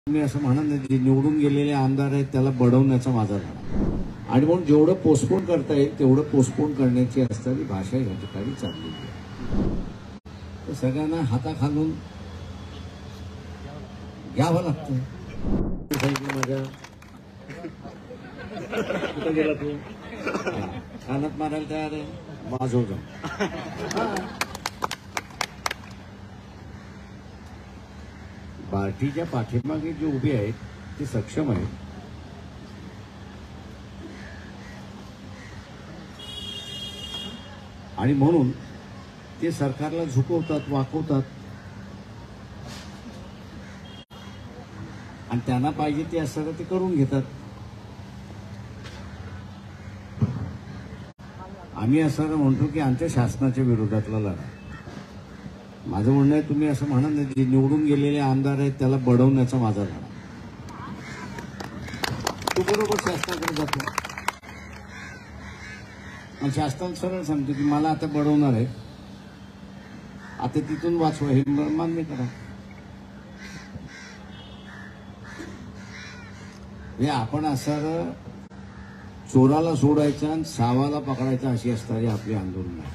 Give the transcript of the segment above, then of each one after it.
मी असं म्हणत नाही, जे निवडून गेलेले आमदार आहेत त्याला बडवण्याचा माझा लढा. आणि म्हणून जेवढं पोस्टपोन करता येईल तेवढं पोस्टपोन करण्याची असणारी भाषा या ठिकाणी चाललेली आहे. तर सगळ्यांना हाताखालून घ्यावं लागतं. माझ्या कुठं गेला तू? कानात मारायला तयार आहे, माझो जाऊ. पार्टीच्या पाठीमागे जे उभे आहेत ते सक्षम आहेत. आणि म्हणून ते सरकारला झुकवतात, वाकवतात आणि त्यांना पाहिजे ते असं ते करून घेतात. आम्ही असं म्हणतो की आमच्या शासनाच्या विरोधातला लढा. माझं म्हणणं आहे, तुम्ही असं म्हणत नाही, जे निवडून गेलेले आमदार आहेत त्याला बडवण्याचा माझा लढा. तो बरोबर शासनाकडे जातो आणि शासनाला सरळ सांगतो की मला आता बडवणार आहे, आता तिथून वाचवा, हे मान्य करा. हे आपण असं चोराला सोडायचं आणि सावाला पकडायचं अशी असणारी आपली आंदोलन आहे.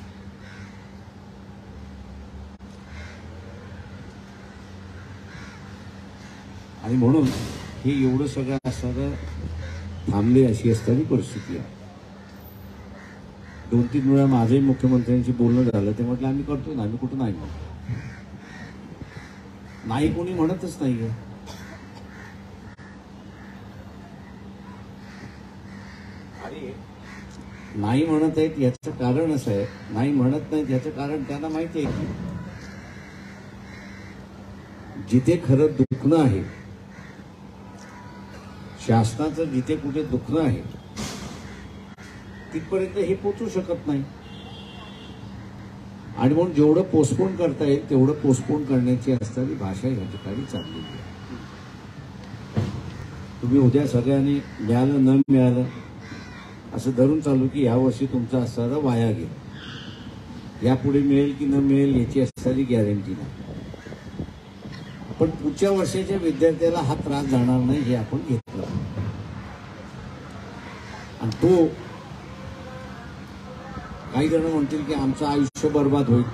आणि म्हणून हे एवढं सगळं असणारं थांबले अशी असणारी परिस्थिती आहे. 2-3 वेळा माझंही मुख्यमंत्र्यांशी बोलणं झालं, ते म्हटलं आम्ही करतो ना, आम्ही कुठं नाही म्हणतो. नाही कोणी म्हणतच नाही. आणि नाही म्हणत आहेत याचं कारण असं आहे, नाही म्हणत नाहीत याचं कारण त्यांना माहिती आहे की जिथे खरं दुखणं आहे, शासनाचं जिथे कुठे दुखणं आहे तिथपर्यंत हे पोचू शकत नाही. आणि म्हणून जेवढं पोस्टपोन करता येईल तेवढं पोस्टपोन करण्याची असणारी भाषा या ठिकाणी चाललेली आहे. तुम्ही उद्या सगळ्यांनी मिळालं न मिळालं असं धरून चालू की यावर्षी तुमचा असणारा वाया गेला, यापुढे मिळेल की न मिळेल याची असणारी गॅरंटी नाही. पण पुढच्या वर्षाच्या विद्यार्थ्याला हा त्रास जाणार नाही हे आपण घेतलं. आणि तो काही जण म्हणतील की आमचं आयुष्य बर्बाद होईल.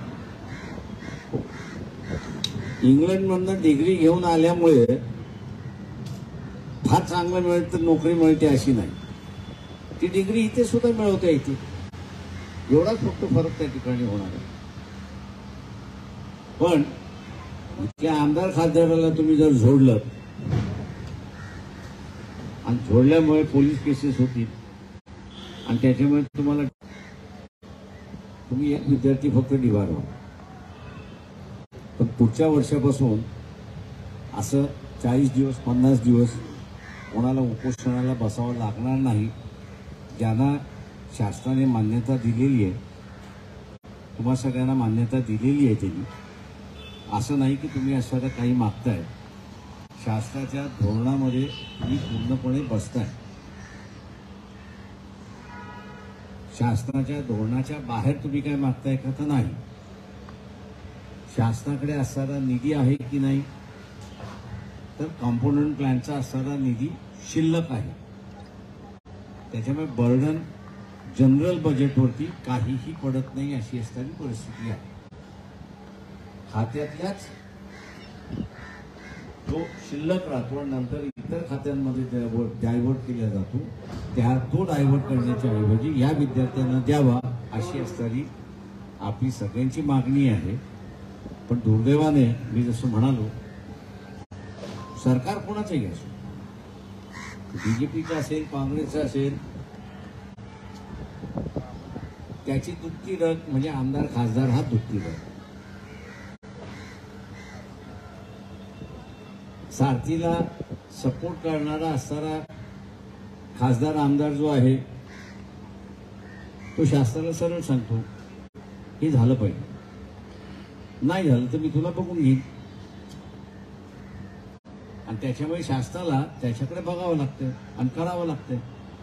इंग्लंडमधनं डिग्री घेऊन आल्यामुळे फार चांगलं मिळेल तर नोकरी मिळते अशी नाही. ती डिग्री इथे सुद्धा मिळवता येते. एवढाच फक्त फरक त्या ठिकाणी होणार आहे. पण इथल्या आमदार खासदाराला तुम्ही जर झोडलं आणि झोडल्यामुळे पोलीस केसेस होतील आणि त्याच्यामुळे तुम्ही एक विद्यार्थी फक्त डिवार व्हा. पण पुढच्या वर्षापासून असं 40 दिवस 50 दिवस कोणाला उपोषणाला बसावं लागणार नाही. ज्यांना शासनाने मान्यता दिलेली आहे, तुम्हा सगळ्यांना मान्यता दिलेली आहे त्यांनी. असं नाही की तुम्ही असं काही मागताय. शासनाच्या धोरणामध्ये तुम्ही पूर्णपणे बसताय. शासनाच्या धोरणाच्या बाहेर तुम्ही काय मागताय का तर नाही. शासनाकडे असणारा निधी आहे की नाही, तर कॉम्पोनंट प्लॅनचा असणारा निधी शिल्लक आहे. त्याच्यामुळे बर्डन जनरल बजेटवरती काहीही पडत नाही अशी असणारी परिस्थिती आहे. खात्यातल्याच जो शिल्लक राहतो आणि नंतर इतर खात्यांमध्ये डायव्हर्ट केला जातो, तो डायव्हर्ट करण्याच्या ऐवजी या विद्यार्थ्यांना द्यावा अशी असणारी आपली सगळ्यांची मागणी आहे. पण दुर्दैवाने मी जसं म्हणालो, सरकार कोणाचंही असो, बीजेपीचं असेल काँग्रेसचं असेल, त्याची दुधती रग म्हणजे आमदार खासदार हा दुधती रग. सारथीला सपोर्ट करणारा असणारा खासदार आमदार जो आहे तो शासनाला सरळ सांगतो हे झालं पाहिजे, नाही झालं तर मी तुला बघून घेईन. आणि त्याच्यामुळे शासनाला त्याच्याकडे बघावं लागतं आणि करावं लागतं.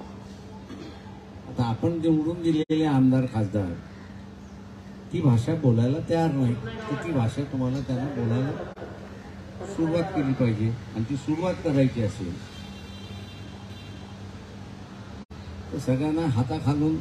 आता आपण निवडून दिलेले आमदार खासदार ती भाषा बोलायला तयार नाही, तर ती भाषा तुम्हाला त्यांना बोलायला सुरुवात केली पाहिजे आणि ती सुरुवात करायची असेल तर सगळ्यांना हाताखालून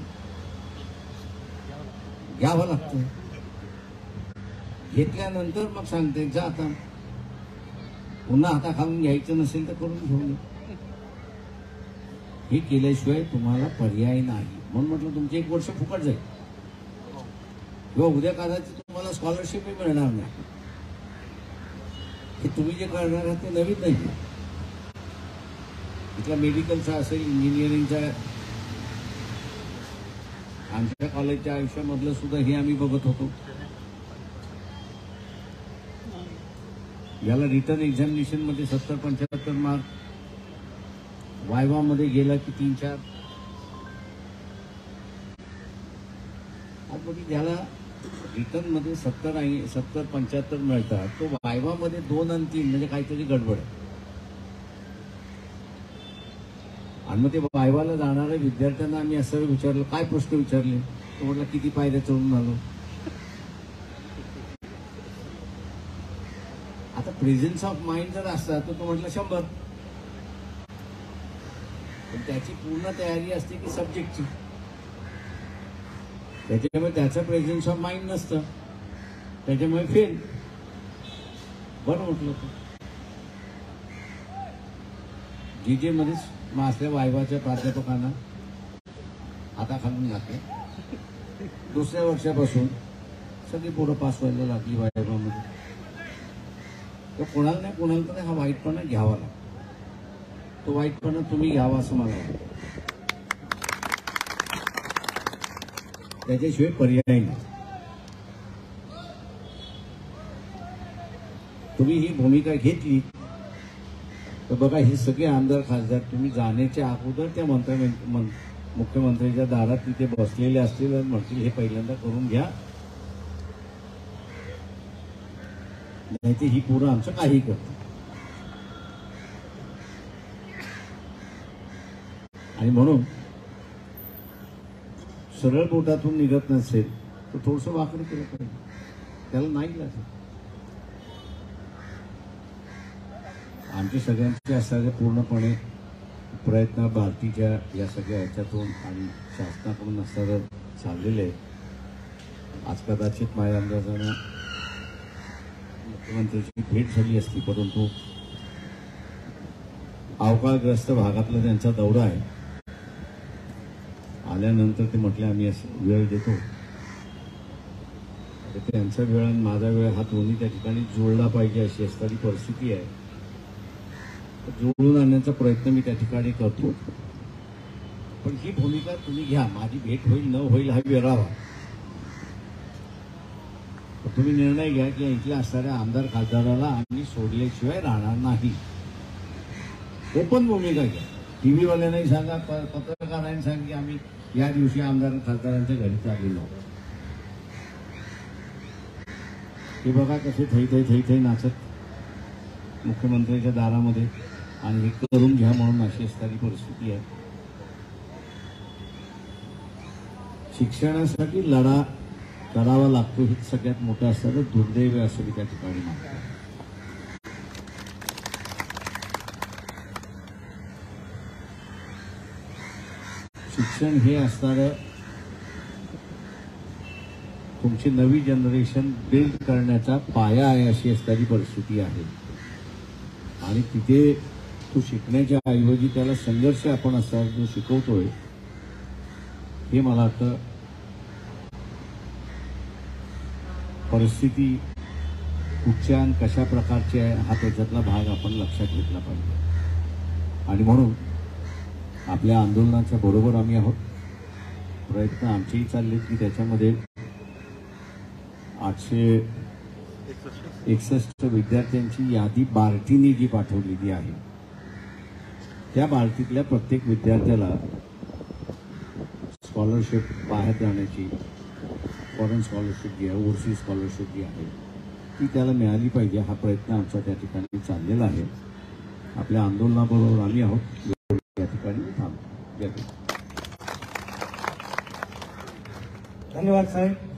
घ्यावं लागतं. घेतल्यानंतर मग सांगते जा आता पुन्हा हाताखालून घ्यायचं नसेल तर करून घेऊन ये. हे केल्याशिवाय तुम्हाला पर्याय नाही. म्हणून म्हटलं तुमचे 1 वर्ष फुकट जाईल किंवा उद्या कदाचित तुम्हाला स्कॉलरशिपही मिळणार नाही. हे तुम्ही जे करणार आहात ते नवीन नाही. इथला मेडिकलचा असेल, इंजिनिअरिंगचा, आमच्या कॉलेजच्या आयुष्यामधलं सुद्धा हे आम्ही बघत होतो. याला रिटर्न एक्झामिनेशन मध्ये 70-75 मार्क, वायवा मध्ये गेला की 3-4. आज ज्याला रिटर्न मध्ये 70-75 मिळतात तो वायवा मध्ये 2 आणि 3 म्हणजे काहीतरी गडबड आहे. आणि मग ते वायवाला जाणाऱ्या विद्यार्थ्यांना आम्ही असं विचारलं, काय प्रश्न विचारले? तो म्हटलं किती पायऱ्या चढून आलो. आता प्रेझेन्स ऑफ माइंड जर असता तर तो म्हटलं 100. पण त्याची पूर्ण तयारी असते की सब्जेक्टची, त्याच्यामुळे त्याचं प्रेझेन्स ऑफ माइंड नसतं, त्याच्यामुळे फेल. बरं म्हटलं जीजे मध्येच मग असल्या वायवाच्या प्राध्यापकांना हाताखालून घातले. दुसऱ्या वर्षापासून सगळी पोरं पास व्हायला लागली वायवामध्ये. तर कोणाला नाही कोणाला तरी हा वाईटपणा घ्यावा लागतो. तो वाईटपणा तुम्ही घ्यावा असं मला वाटतं. त्याच्याशिवाय पर्याय नाही. तुम्ही ही भूमिका घेतली तर बघा, हे सगळे आमदार खासदार तुम्ही जाण्याच्या अगोदर त्या मुख्यमंत्र्यांच्या दारात तिथे बसलेले असतील आणि म्हणतील हे पहिल्यांदा करून घ्या, नाही ते ही पोरं आमचं काही करतात. आणि म्हणून सरळ बोटातून निघत नसेल तर थोडंसं वाकडं केलं पाहिजे. त्याला नाही लागत. आमचे सगळ्यांचे असणारे पूर्णपणे प्रयत्न भारतीच्या या सगळ्या ह्याच्यातून आणि शासनाकडून असणारं चाललेलं आहे. आज कदाचित माझ्या अंदाजानं मुख्यमंत्र्यांची भेट झाली असती, परंतु अवकाळग्रस्त भागातला त्यांचा दौरा आहे. आल्यानंतर ते म्हटले आम्ही असं वेळ देतो. त्यांचा वेळ आणि माझा वेळ हा दोन्ही त्या ठिकाणी जुळला पाहिजे अशी असणारी परिस्थिती आहे. जुळून आणण्याचा प्रयत्न मी त्या ठिकाणी करतो. पण ही भूमिका तुम्ही घ्या. माझी भेट होईल न होईल हा वेगळा. तुम्ही निर्णय घ्या की इथल्या असणाऱ्या आमदार खासदाराला आम्ही सोडल्याशिवाय राहणार नाही. ओपन भूमिका घ्या. टीव्हीवाल्यांनाही सांगा, पत्रकारांनी सांगा की आम्ही या दिवशी आमदार खासदारांच्या घरी चाललेलो. हे बघा कसे थै नाचत मुख्यमंत्र्यांच्या दारामध्ये, आणि हे करून घ्या म्हणून अशी असणारी परिस्थिती आहे. शिक्षणासाठी लढा करावा लागतो हे सगळ्यात मोठं असणारं दुर्दैव असं मी त्या ठिकाणी मानतो. शिक्षण हे असणारं तुमची नवी जनरेशन बिल्ड करण्याचा पाया आहे अशी असणारी परिस्थिती आहे. आणि तिथे तो शिकण्याच्या ऐवजी त्याला संघर्ष आपण असा जो शिकवतोय हे मला वाटतं परिस्थिती कुठच्या आणि कशा प्रकारची आहे हा त्याच्यातला भाग आपण लक्षात घेतला पाहिजे. आणि म्हणून आपल्या आंदोलनाच्या बरोबर आम्ही आहोत. प्रयत्न आमचेही चालले की त्याच्यामध्ये 861 विद्यार्थ्यांची यादी बार्टीने जी पाठवलेली आहे त्या बार्टीतल्या प्रत्येक विद्यार्थ्याला स्कॉलरशिप बाहेर जाण्याची, फॉरेन स्कॉलरशिप जी आहे, ओव्हरसीज स्कॉलरशिप जी आहे ती त्याला मिळाली पाहिजे. हा प्रयत्न आमचा त्या ठिकाणी चाललेला आहे. आपल्या आंदोलनाबरोबर आम्ही आहोत. या ठिकाणी थांबतो. धन्यवाद साहेब.